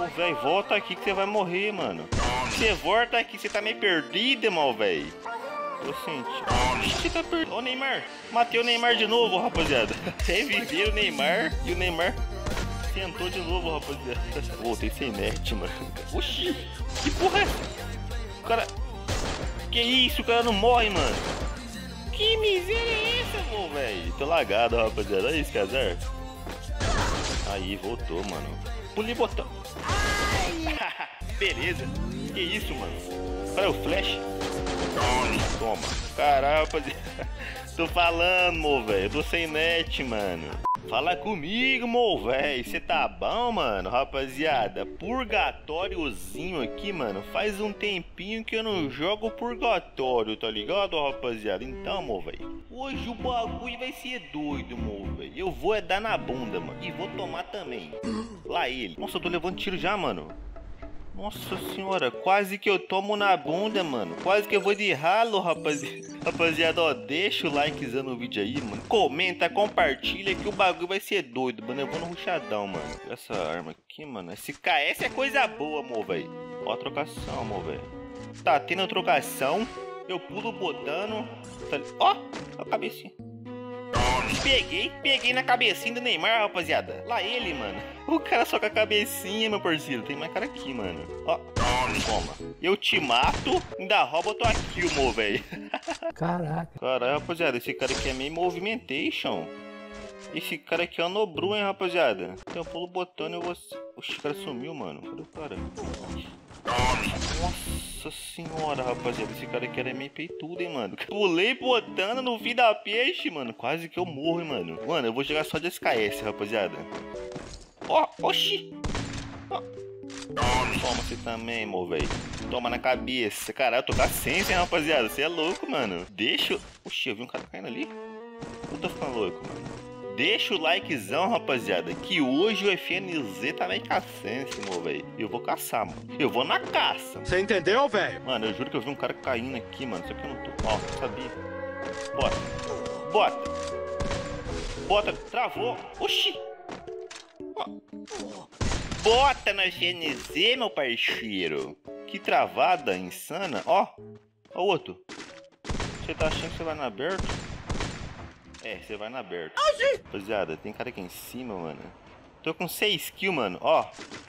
velho, volta aqui que você vai morrer, mano. Você volta aqui, você tá meio perdido, mal, velho. Tô sentindo. Você tá perdido. Ó o Neymar. Matei o Neymar de novo, rapaziada. Reviveu o Neymar e o Neymar tentou de novo, rapaziada. Voltei sem net, mano. Oxi, que porra é essa? O cara... Que isso, o cara não morre, mano. Que miséria é essa, meu velho? Tô lagado, rapaziada. Olha isso, que azar. Aí, voltou, mano. Pulei botão. Beleza. Que isso, mano? Olha o flash. Toma. Caralho, rapaziada. Tô falando, meu velho. Tô sem net, mano. Fala comigo, meu velho. Você tá bom, mano? Rapaziada, purgatóriozinho aqui, mano. Faz um tempinho que eu não jogo purgatório, tá ligado, rapaziada? Então, meu velho, hoje o bagulho vai ser doido, meu velho. Eu vou é dar na bunda, mano. E vou tomar também. Lá ele. Nossa, eu tô levando tiro já, mano. Nossa senhora, quase que eu tomo na bunda, mano. Quase que eu vou de ralo, rapaziada. Rapaziada, ó, deixa o likezão no vídeo aí, mano. Comenta, compartilha que o bagulho vai ser doido, mano. Eu vou no rushadão, mano. Essa arma aqui, mano. Esse KS é coisa boa, mo, velho. Ó a trocação, mo, velho. Tá tendo trocação. Eu pulo botando. Ó, a cabecinha. Peguei na cabecinha do Neymar, rapaziada. Lá ele, mano. O cara só com a cabecinha, meu parceiro. Tem mais cara aqui, mano. Ó, toma. Eu te mato, ainda rouba tua kill, mo, velho. Caraca. Caralho, rapaziada, esse cara aqui é meio movimentation. Esse cara aqui é o Nobru, hein, rapaziada. Então eu pulo botando e eu vou... Oxi, o cara sumiu, mano. Cadê o cara? Nossa senhora, rapaziada. Esse cara aqui era meio peitudo, hein, mano. Pulei botando no fim da peixe, mano. Quase que eu morro, hein, mano. Mano, eu vou jogar só de SKS, rapaziada. Ó, oxi. Ó. Toma você também, mo, velho. Toma na cabeça. Caralho, eu tô com a sense, hein, rapaziada. Você é louco, mano. Deixa... Oxi, eu vi um cara caindo ali. Eu tô ficando louco, mano. Deixa o likezão, rapaziada, que hoje o FNZ tá meio caçense, meu velho. Eu vou caçar, mano. Eu vou na caça. Você entendeu, velho? Mano, eu juro que eu vi um cara caindo aqui, mano. Só que eu não tô... Ó, sabia. Bota. Bota. Bota. Travou. Oxi. Ó. Bota no FNZ, meu parceiro. Que travada insana. Ó. Ó o outro. Você tá achando que você vai na aberto? É, você vai na aberta. Rapaziada, tem cara aqui em cima, mano. Tô com 6 kills, mano. Ó.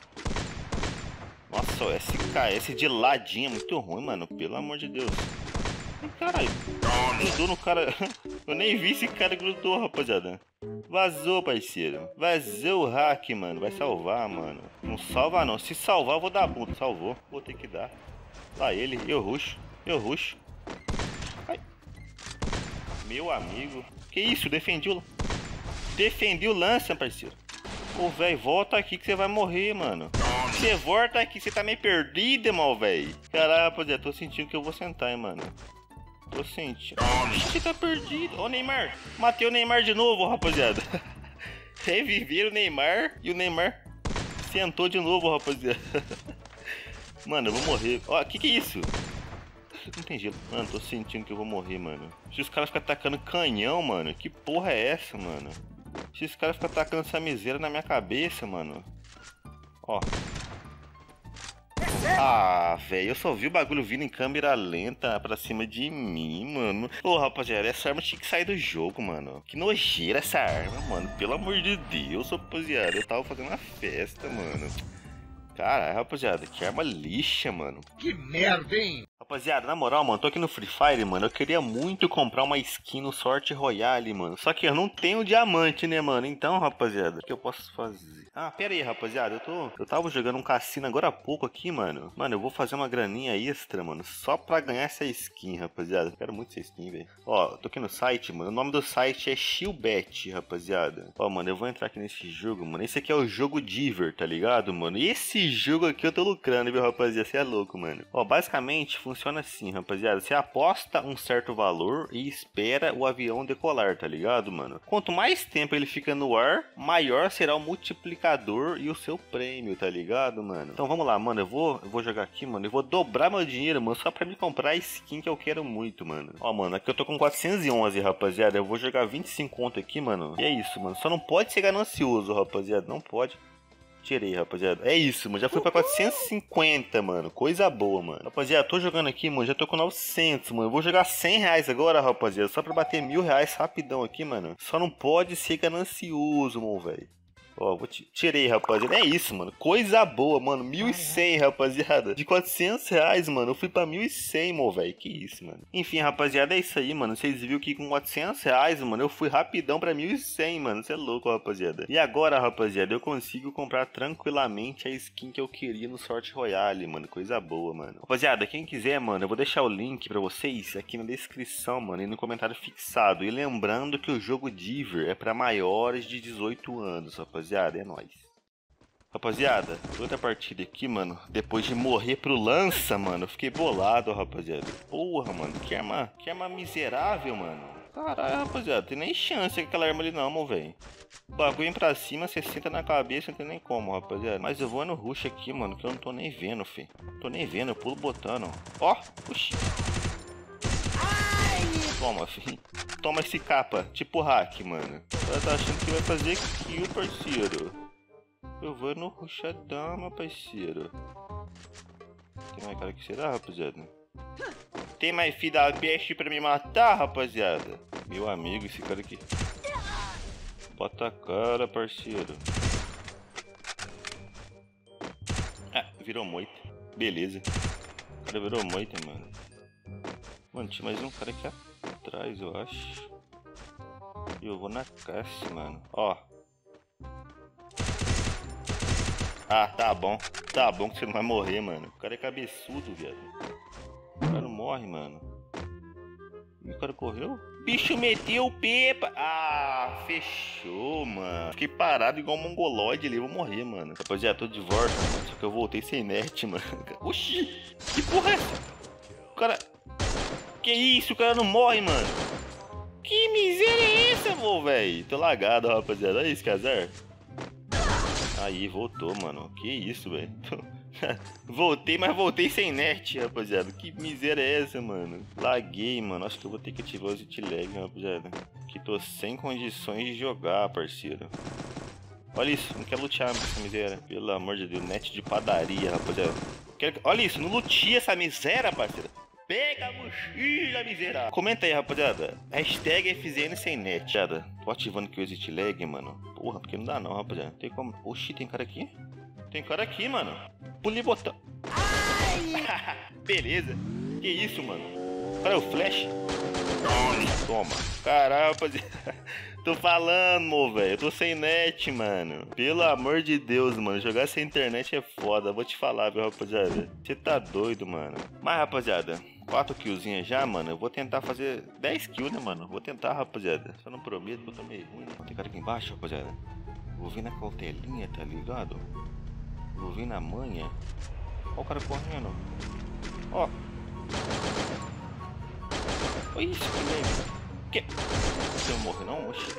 Nossa, ó, esse KS de ladinho é muito ruim, mano. Pelo amor de Deus. Ih, caralho. Grudou no cara. Eu nem vi esse cara grudou, rapaziada. Vazou, parceiro. Vazou o hack, mano. Vai salvar, mano. Não salva, não. Se salvar, eu vou dar bunda. Salvou. Vou ter que dar. Lá ele. Eu rusho. Eu rusho. Ai. Meu amigo. Que isso? Defendi o lance, parceiro. Ô, velho, volta aqui que você vai morrer, mano. Você volta aqui, você tá meio perdido, mal, velho. Caralho, rapaziada, tô sentindo que eu vou sentar, hein, mano. Tô sentindo. Você tá perdido. Ó o Neymar. Matei o Neymar de novo, rapaziada. Reviveram o Neymar e o Neymar sentou de novo, rapaziada. Mano, eu vou morrer. Ó, que é isso? Não tem gelo. Mano, tô sentindo que eu vou morrer, mano. Se os caras ficam atacando canhão, mano. Que porra é essa, mano? Se os caras ficam atacando essa miséria na minha cabeça, mano. Ó. Ah, velho, eu só vi o bagulho vindo em câmera lenta pra cima de mim, mano. Ô, rapaziada, essa arma tinha que sair do jogo, mano. Que nojeira essa arma, mano. Pelo amor de Deus, rapaziada. Eu tava fazendo uma festa, mano. Caralho, rapaziada, que arma lixa, mano. Que merda, hein? Rapaziada, na moral, mano, tô aqui no Free Fire, mano. Eu queria muito comprar uma skin no Sorte Royale, mano. Só que eu não tenho diamante, né, mano? Então, rapaziada, o que eu posso fazer? Ah, pera aí, rapaziada. Eu tava jogando um cassino agora há pouco aqui, mano. Mano, eu vou fazer uma graninha extra, mano. Só pra ganhar essa skin, rapaziada. Eu quero muito essa skin, velho. Ó, tô aqui no site, mano. O nome do site é Shieldbet, rapaziada. Ó, mano, eu vou entrar aqui nesse jogo, mano. Esse aqui é o jogo Diver, tá ligado, mano? E esse jogo aqui eu tô lucrando, viu, rapaziada? Você é louco, mano. Ó, basicamente funciona assim, rapaziada. Você aposta um certo valor e espera o avião decolar, tá ligado, mano? Quanto mais tempo ele fica no ar, maior será o multiplicador e o seu prêmio, tá ligado, mano? Então vamos lá, mano. Eu vou jogar aqui, mano. Eu vou dobrar meu dinheiro, mano, só pra me comprar a skin que eu quero muito, mano. Ó, mano, aqui eu tô com 411, rapaziada. Eu vou jogar 25 conto aqui, mano. E é isso, mano. Só não pode ser ganancioso, rapaziada. Não pode. Tirei, rapaziada. É isso, mano. Já fui pra 450, mano. Coisa boa, mano. Rapaziada, tô jogando aqui, mano. Já tô com 900, mano. Eu vou jogar 100 reais agora, rapaziada. Só pra bater 1000 reais rapidão aqui, mano. Só não pode ser ganancioso, mano, velho. Ó, tirei, rapaziada. É isso, mano. Coisa boa, mano. 1.100, rapaziada. De 400 reais, mano. Eu fui pra 1.100, mano, velho. Que isso, mano. Enfim, rapaziada, é isso aí, mano. Vocês viram que com 400 reais, mano, eu fui rapidão pra 1.100, mano. Você é louco, rapaziada. E agora, rapaziada, eu consigo comprar tranquilamente a skin que eu queria no Sorte Royale, mano. Coisa boa, mano. Rapaziada, quem quiser, mano, eu vou deixar o link pra vocês aqui na descrição, mano. E no comentário fixado. E lembrando que o jogo Diver é pra maiores de 18 anos, rapaziada. É nóis. Rapaziada, outra partida aqui, mano. Depois de morrer pro lança, mano, eu fiquei bolado, rapaziada. Porra, mano, que arma miserável, mano. Caralho, rapaziada, tem nem chance com aquela arma ali não, mano, velho. Bagulho pra cima, você senta na cabeça, não tem nem como, rapaziada. Mas eu vou no rush aqui, mano, que eu não tô nem vendo, fi. Tô nem vendo, eu pulo botando. Ó, oxi. Toma, fi. Toma esse capa, tipo hack, mano. Ela tá achando que vai fazer kill, parceiro. Eu vou no rushadão, meu parceiro. Tem mais cara que será, rapaziada? Tem mais filho da peste pra me matar, rapaziada? Meu amigo, esse cara aqui. Bota a cara, parceiro. Ah, virou moita. Beleza. O cara virou moita, mano. Mano, tinha mais um cara aqui atrás, eu acho. E eu vou na caixa, mano. Ó. Ah, tá bom. Tá bom que você não vai morrer, mano. O cara é cabeçudo, viado. O cara não morre, mano. E o cara correu? Bicho meteu o pepa. Ah, fechou, mano. Fiquei parado igual um mongoloide ali. Eu vou morrer, mano. Rapaziada, tô de volta, mano. Só que eu voltei sem net, mano. Oxi. Que porra é essa? O cara... Que isso? O cara não morre, mano. Que miséria é essa, vô, velho? Tô lagado, rapaziada. Olha isso, que azar. Aí, voltou, mano. Que isso, velho. Voltei, mas voltei sem net, rapaziada. Que miséria é essa, mano? Laguei, mano. Acho que eu vou ter que ativar os hit lag, rapaziada. Que tô sem condições de jogar, parceiro. Olha isso, não quer lutear essa miséria. Pelo amor de Deus, net de padaria, rapaziada. Olha isso, não lutia essa miséria, parceiro. Pega a mochila, miserável. Comenta aí, rapaziada. Hashtag FZN sem net, rapaziada. Tô ativando aqui o exit lag, mano. Porra, porque não dá não, rapaziada. Tem como... Oxi, tem cara aqui? Tem cara aqui, mano. Pulei botão. Beleza. Que isso, mano? Cara, o flash. Toma. Caralho, rapaziada. Tô falando, velho. Eu tô sem net, mano. Pelo amor de Deus, mano. Jogar sem internet é foda. Vou te falar, viu, rapaziada. Você tá doido, mano. Mas, rapaziada, 4 killzinhas já, mano. Eu vou tentar fazer 10 kills, né, mano? Vou tentar, rapaziada. Só não prometo que eu tô meio ruim, né? Tem cara aqui embaixo, rapaziada. Vou vir na cautelinha, tá ligado? Vou vir na manha. Ó o cara correndo. Ó. Olha isso, que lembra. Que? Você não morre não? Oxi.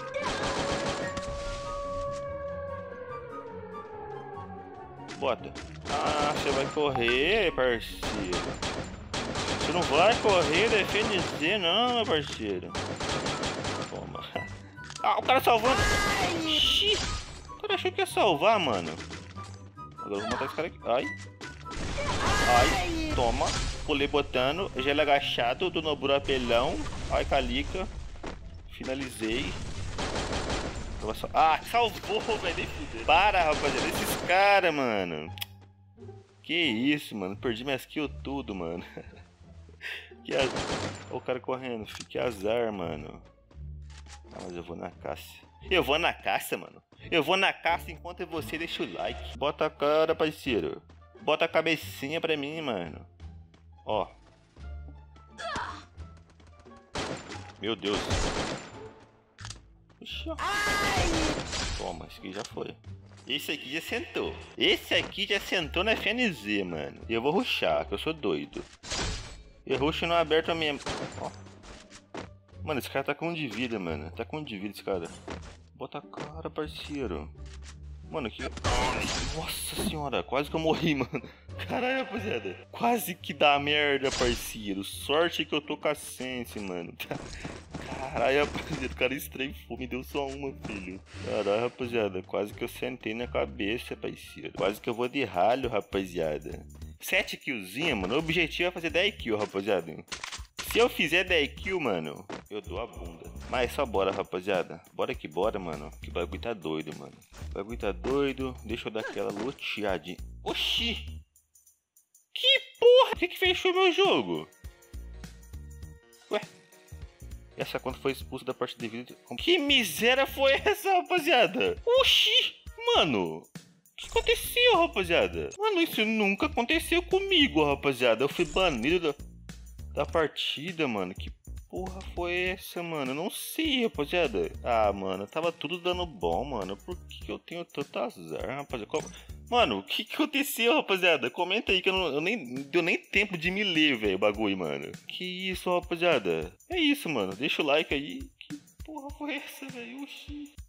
Bota. Ah, você vai correr, parceiro. Você não vai correr, defender não, meu parceiro. Toma. Ah, o cara salvando. Ixi. O cara achou que ia salvar, mano. Agora eu vou matar esse cara aqui. Ai. Ai. Toma. Pulei botando. Gelo agachado do Noburo apelão. Ai, calica. Finalizei. Ah, salvou, velho. Para, rapaziada. Esses caras, mano. Que isso, mano. Perdi minhas kills tudo, mano. Que azar. Olha o cara correndo. Que azar, mano. Ah, mas eu vou na caça. Eu vou na caça, mano. Eu vou na caça enquanto você deixa o like. Bota a cara, parceiro. Bota a cabecinha pra mim, mano. Ó. Meu Deus. Puxa. Toma, esse aqui já foi. Esse aqui já sentou. Esse aqui já sentou na FNZ, mano. E eu vou rushar, que eu sou doido. Eu rusho no aberto mesmo. Ó. Mano, esse cara tá com 1 de vida, mano. Tá com 1 de vida esse cara. Bota a cara, parceiro. Mano, que... Nossa senhora, quase que eu morri, mano. Caralho, rapaziada. Quase que dá merda, parceiro. Sorte que eu tô com a sense, mano. Caralho, rapaziada, o cara estreifou, me deu só uma, filho. Caralho, rapaziada, quase que eu sentei na cabeça, parceiro. Quase que eu vou de ralho, rapaziada. 7 killzinha, mano. O objetivo é fazer 10 kills, rapaziada. Se eu fizer 10 kills, mano, eu dou a bunda. Mas só bora, rapaziada. Bora que bora, mano. Que o bagulho tá doido, mano. O bagulho tá doido. Deixa eu dar aquela loteadinha. Oxi! Que porra! Por que fechou meu jogo? Ué? Essa conta foi expulsa da partida devido... Que miséria foi essa, rapaziada? Oxi! Mano! O que aconteceu, rapaziada? Mano, isso nunca aconteceu comigo, rapaziada. Eu fui banido da partida, mano. Que porra foi essa, mano? Eu não sei, rapaziada. Ah, mano, tava tudo dando bom, mano. Por que eu tenho tanto azar, rapaziada? Mano, o que aconteceu, rapaziada? Comenta aí que eu nem deu nem tempo de me ler, velho, o bagulho, mano. Que isso, rapaziada? É isso, mano. Deixa o like aí. Que porra foi essa, velho? Oxi.